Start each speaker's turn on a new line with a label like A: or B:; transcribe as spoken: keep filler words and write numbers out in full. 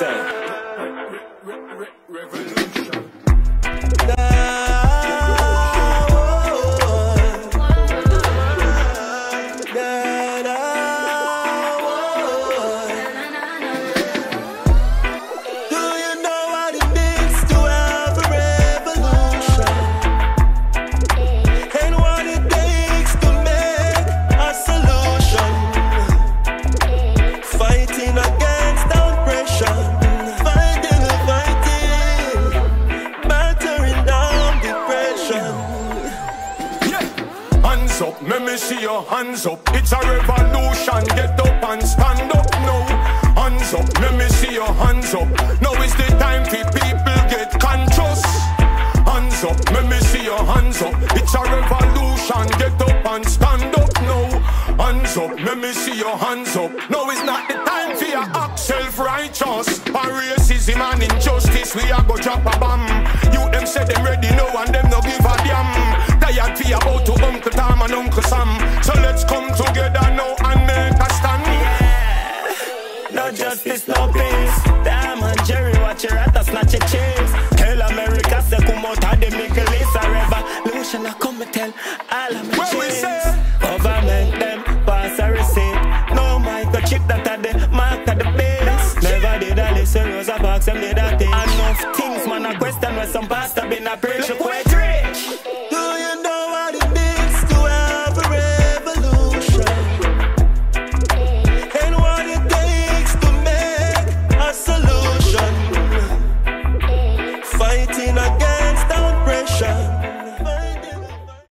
A: say.
B: Let me see your hands up. It's a revolution. Get up and stand up now. Hands up. Let me see your hands up. Now is the time for people get conscious. Hands up. Let me see your hands up. It's a revolution. Get up and stand up now. Hands up. Let me see your hands up. Now is not the time for your act self-righteous. For racism and injustice, we are go drop a bomb. You them say them ready now and them no give a damn. Tired for about to Uncle Tom and Uncle Sam. So let's come together now and make a stand.
A: Yeah. No justice, no peace. Damn and Jerry, watch your rat, snatch your chase. Tell America, say come out of the middle east. A revolution, I come and tell all of my chase.